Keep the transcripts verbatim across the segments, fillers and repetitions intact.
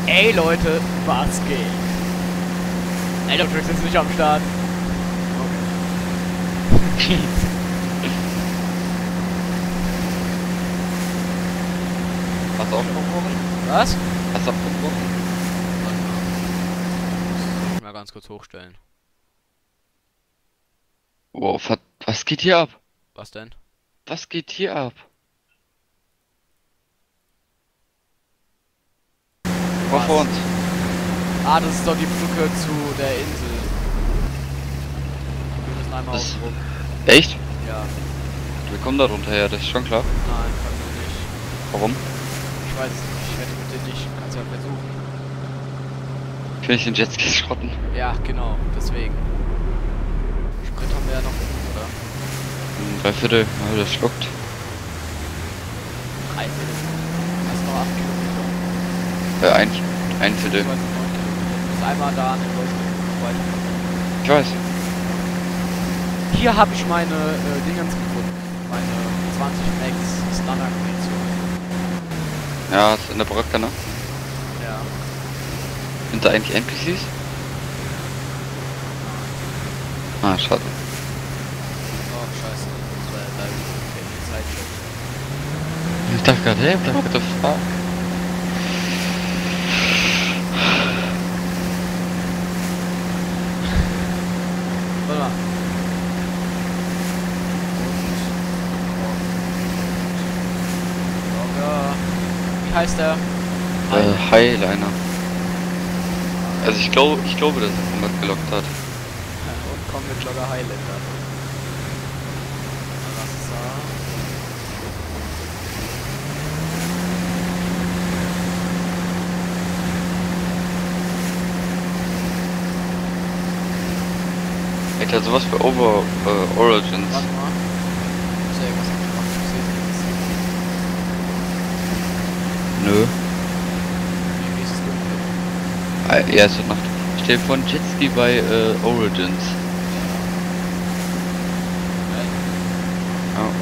Ey Leute, was geht? Electrix ist nicht am Start. Okay. Hast du auch schon gebrochen? Was? Hast du auch gebrochen? Muss ich mal ganz kurz hochstellen. Wow, was, was geht hier ab? Was denn? Was geht hier ab? War vor uns. Ah, das ist doch die Brücke zu der Insel. Wir müssen einmal Das- außen rum. Echt? Ja. Wir kommen da runter her, das ist schon klar. Nein, können wir nicht. Warum? Ich weiß es nicht. Ich wette mit dir nicht. Kannst ja versuchen. Kann ich den Jetski schrotten? Ja, genau. Deswegen. Sprit haben wir ja noch genug, oder? Ein Dreiviertel, ja, das schluckt. Drei Viertel. Das ist noch acht Kilometer. Äh, ein, ein Viertel. Ich weiß nicht, neun Kilometer. Du musst einmal da an den Leuchtturm weiter. Ich weiß. Hier habe ich meine äh, Dingens gefunden. Meine zwanzig Max Stunner-Munition. Ja, ist in der Brücke, ne? Ja. Sind da eigentlich N P Cs? Ah, schade. Oh, scheiße. Das war ja leider die Zeit schon. Ich dachte gerade, hey, what the fuck? Warte mal. Und. Logger. Wie heißt der? Äh, Highliner. Also ich glaube, ich glaube, dass er jemand gelockt hat. Und komm mit Logger Highlander. Wasser. Alter, sowas für Over äh, Origins. Warte mal. Muss ja irgendwas gemacht. Ich seh's nicht. Nö. Wie ist es dunkel? Ah, ja, es wird Nacht. Stell dir vor, ein Jetski bei äh, Origins. Ja.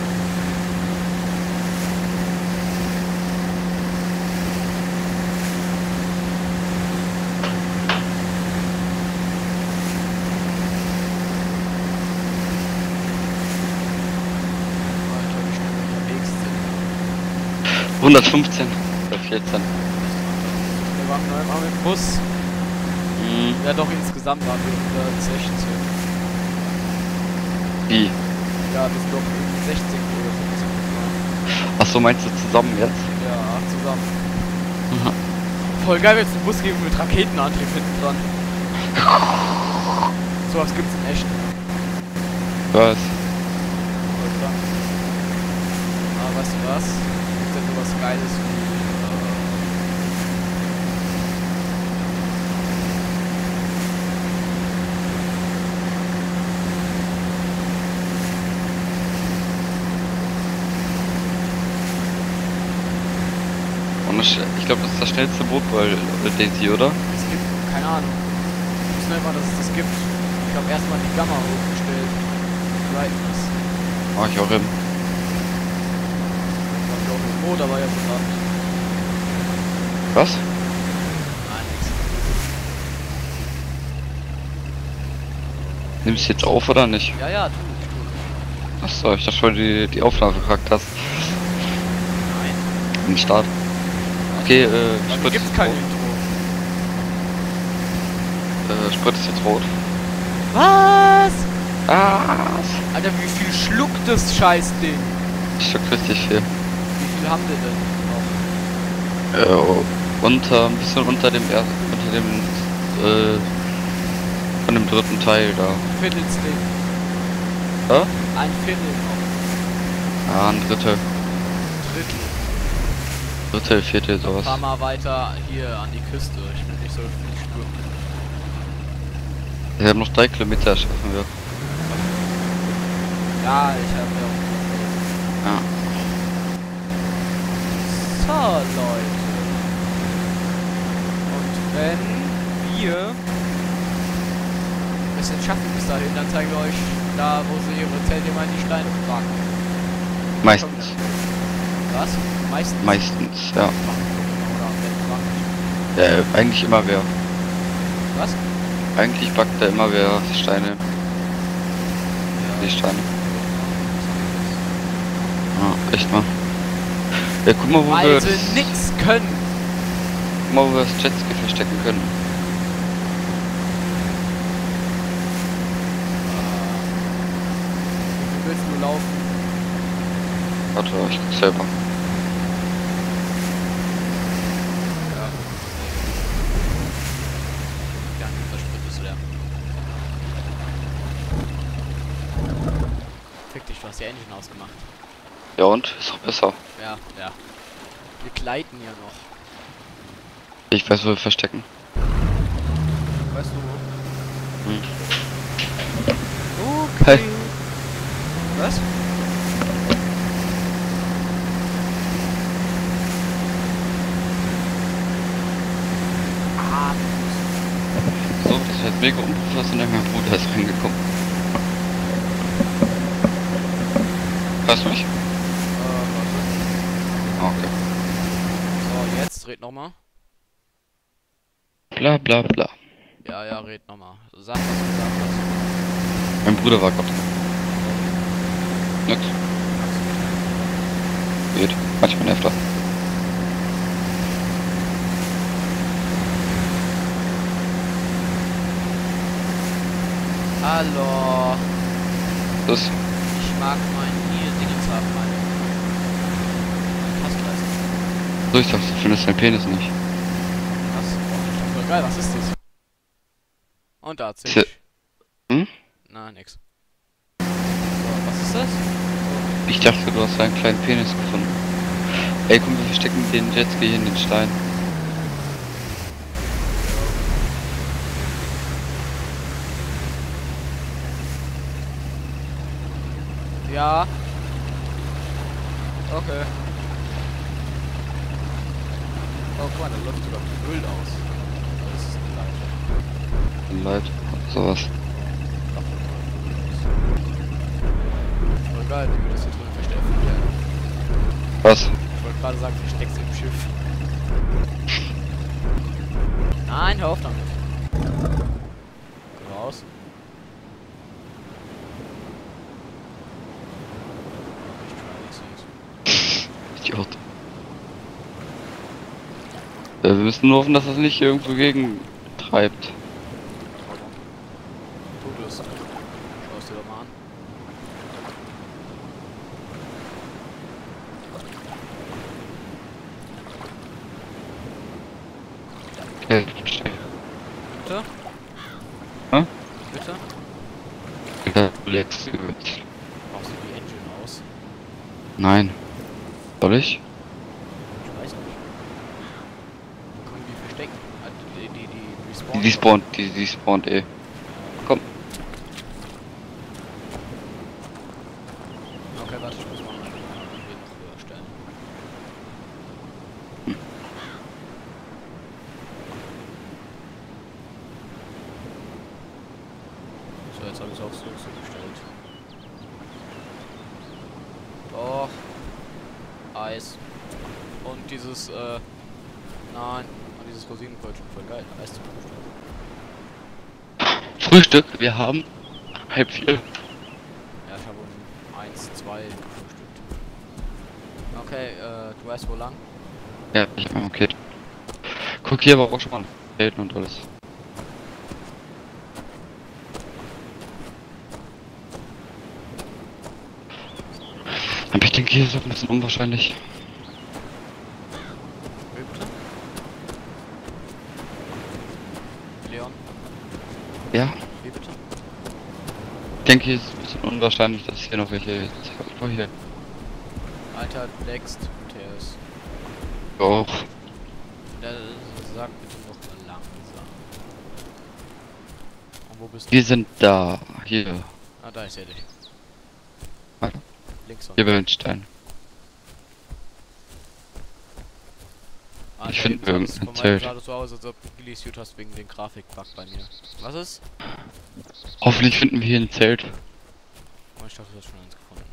Alter, wie schnell wir unterwegs sind. hundertfünfzehn oder vierzehn. Wir waren nur einmal mit dem Bus. Mhm. Ja doch, insgesamt waren wir hundertsechzehn. Wie? Ja, wir sind doch irgendwie sechzehn oder fünfzehn gefahren. Achso, meinst du zusammen jetzt? Ja, zusammen. Mhm. Voll geil, wenn es einen Bus geben mit Raketenantrieb hinten dran. Sowas gibt's in echt. Was? Voll krank. Aber weißt du was? Gibt denn sowas Geiles wie. Und das, ich glaube, das ist das schnellste Boot bei äh, Daisy, oder? Es gibt, keine Ahnung. Ich wusste nicht mal, dass es das gibt. Ich habe erstmal die Gamma hochgestellt. Brightness. Mach ich auch hin. War ich auch im Boot, aber ja bekannt. Was? Nein, nix. Nimmst du jetzt auf oder nicht? Ja, ja, tu, tu. Achso, ich dachte schon, die, die Aufnahme verkackt hast. Nein. Den Start. Okay, äh, Bei mir Sprit gibt's ist kein rot. Intro. Äh, Sprit ist jetzt rot. Was? Ah! Alter, wie viel schluckt das Scheißding? Ich stück richtig viel. Wie viel haben wir denn noch? Äh, unter, ein bisschen unter dem er unter dem, äh, von dem dritten Teil da. Ein Viertelsding. Hä? Ein Viertel noch. Ja, ein Drittel. Drittel. Drittel, Viertel, Dann sowas. fahr mal weiter hier an die Küste. Ich will nicht so viel schwimmen. Wir haben noch drei Kilometer, schaffen wir. Ja, ich habe ja auch. Ja. So, Leute. Und wenn wir es jetzt schaffen bis dahin, dann zeigen wir euch da, wo sie ihre Zelte mal in die Steine tragen. Meistens. Was? Meistens? Meistens, ja. Oder am Weltbank. Ja, eigentlich immer wer. Was? Eigentlich backt er immer wer Steine. Ja. Die Steine. Ja, echt mal. Ja, guck mal, wo Weil wir sie das, nix können. guck mal, wo wir das Jetski verstecken können. Wie willst du laufen? Warte, ich guck selber. Ja. Ja, der Sprit ist leer. Fick dich, du hast die Engine ausgemacht. Ja und? Ist doch besser. Ja, ja. Wir gleiten ja noch. Ich weiß, wo wir verstecken. Weißt du wo? Hm. Okay. Hey. Was? Ah, So, das ist halt mega unprofessionell. Mein Bruder ist reingekommen. Hörst du mich? äh, warte. Ah, okay. So, jetzt red nochmal. Bla bla bla. Ja, ja, red nochmal. Sag, was du gesagt hast. Mein Bruder war gerade. Nix. Geht. Manchmal nervt er. Hallo. Das. Ich mag meinen Nil-Dingens haben, meine. Passleiste. So, ich dachte, du findest deinen Penis nicht. Was? Oh, voll geil, was ist das? Und da erzähl Ist ja- ich. Hm? Na, nix. So, was ist das? Ich dachte, du hast einen kleinen Penis gefunden. Ey, komm, wir verstecken den Jetski hier in den Stein. Ja. Okay. Oh, guck mal, da läuft sogar Öl aus. Das ist eine Leiche. Tut mir leid. Sowas. Voll geil, wie wir das hier drin verstecken werden. Was? Ich wollte gerade sagen, versteckst im Schiff. Nein, hör auf damit. Geh raus. Ich try this. Idiot. Ja, wir müssen nur hoffen, dass das nicht irgendwo gegen treibt. Warum? Tut es. Schau es dir doch mal an. Okay, verstehe. Bitte? Hä? Bitte? Ja, du legst übel. Machst du die Engine aus? Nein. Soll ich? Ich weiß nicht. Wo können wir die verstecken? Ah, die, die, die, die respawnen. Die spawnt, die, die spawnt eh. Komm. Okay, warte, ich muss mal den noch höher stellen. So, jetzt habe ich es auch so, so gestellt. Doch. Eis. Und dieses, äh. Nein. Und dieses Rosinenbrötchen. Voll geil. Eis zum Frühstück. Frühstück, wir haben halb vier. Ja, ich habe um eins, zwei gefrühstückt. Okay, äh, du weißt wo lang? Ja, ich hab okay. Guck, hier war auch schon mal Felden und alles. Aber ich denke, hier ist auch ein bisschen unwahrscheinlich. Wie bitte? Leon? Ja, Wie bitte? ich denke, hier ist ein bisschen unwahrscheinlich, dass hier noch welche jetzt. Oh, hier. Alter, du leckst. Der ist. Auch. Der, sag bitte noch mal langsam. Und wo bist du? Wir sind da. Hier. Ah, da, ich seh dich. Warte. Links und Hier bei den Steinen. Ah, Ich da find hinten sah irgendein das von Zelt. weitem sah das so aus, als ob du gelistet hast wegen den Grafikbug bei mir. Was ist? Hoffentlich finden wir hier ein Zelt. Oh, ich dachte, du hast schon eins gefunden.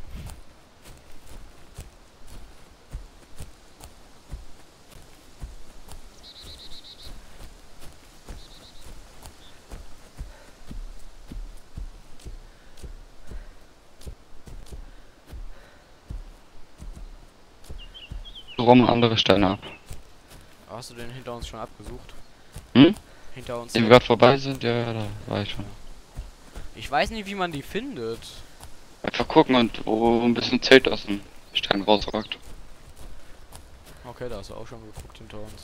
räumen andere Steine ab. Hast du den hinter uns schon abgesucht? Hm? Hinter uns. Wenn wir gerade vorbei sind, ja, da war ich schon. Ich weiß nicht, wie man die findet. Einfach gucken und wo ein bisschen Zelt aus dem Stein rausragt. Okay, da hast du auch schon geguckt hinter uns.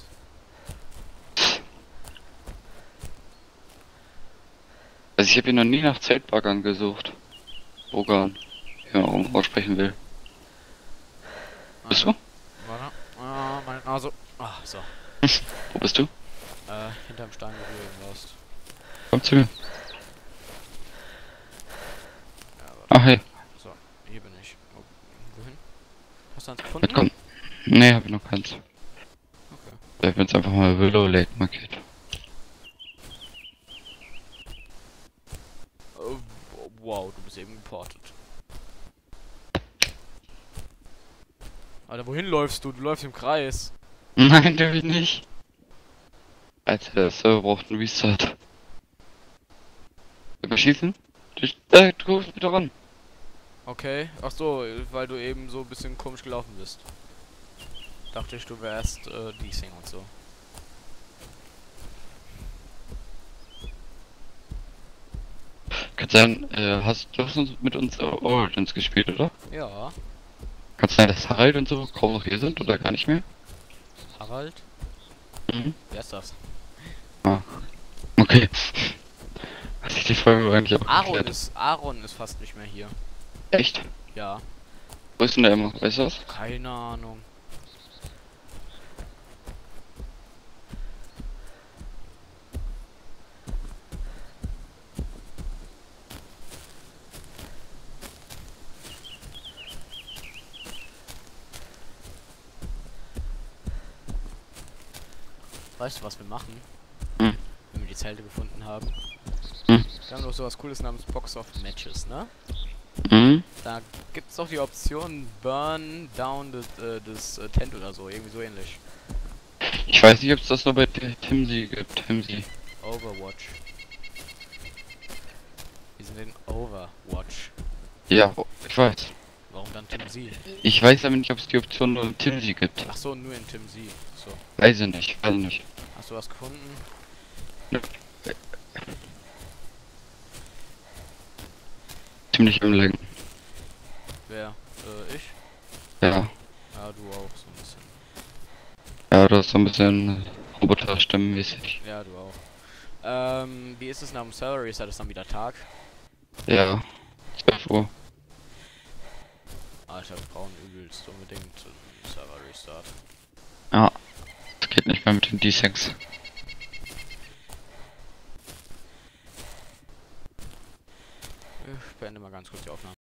Also ich habe hier noch nie nach Zeltbaggern gesucht. Bogan, wie man auch aussprechen will. Bist du? Warte. Ah, meine Nase. Ah, so. Wo bist du? Äh, hinterm Stein, wo du eben warst. Komm zu mir. Ja, warte. Ach hey, So, hier bin ich. Oh, wohin? Hast du eins jetzt gefunden? komm. Nee, hab ich noch keins. Okay. Ich hab jetzt einfach mal Willow Lake markiert. Oh, wow, du bist eben geportet. Alter, wohin läufst du? Du läufst im Kreis. Nein, darf ich nicht. Alter, der Server braucht einen Restart. Überschießen? Da, du rufst mich doch an. Okay. Ach so, weil du eben so ein bisschen komisch gelaufen bist. Dachte ich, du wärst äh, Leasing und so. Kann sein, äh, hast du hast uns mit uns Origins gespielt, oder? Ja. Kann sein, dass Harald und so kaum noch hier sind oder gar nicht mehr? Harald? Mhm. Wer ist das? Ah. Okay. Hat sich die Folge eigentlich auch Aaron geklärt. ist, Aaron ist fast nicht mehr hier. Echt? Ja. Wo ist denn der immer? Weißt du was? Keine Ahnung. Weißt du, was wir machen? Hm. Wenn wir die Zelte gefunden haben. Hm. Wir haben doch sowas Cooles namens Box of Matches, ne? Mhm. Da gibt's doch die Option Burn down the, äh, das äh, Tent oder so, irgendwie so ähnlich. Ich weiß nicht, ob es das nur bei Timsy gibt. Timsy. Overwatch. Wir sind in Overwatch. Ja, ich weiß. Warum dann Tim Sie? Ich weiß aber nicht, ob es die Option nur in Timsy gibt. Ach so, nur in Tim Sie. So. Weiß ich nicht, weiß ich nicht. Hast du was gefunden? Ziemlich im Lenken. Wer? Äh, ich? Ja. Ja, du auch so ein bisschen. Ja, das ist so ein bisschen Roboterstimmenmäßig. Ja, du auch. Ähm, wie ist es nach dem Salary? Ist das dann wieder Tag? Ja. zwölf Uhr. Alter, wir brauchen übelst unbedingt einen Server Restart. Ja. Das geht nicht mehr mit den D sechs. Ich beende mal ganz kurz die Aufnahme.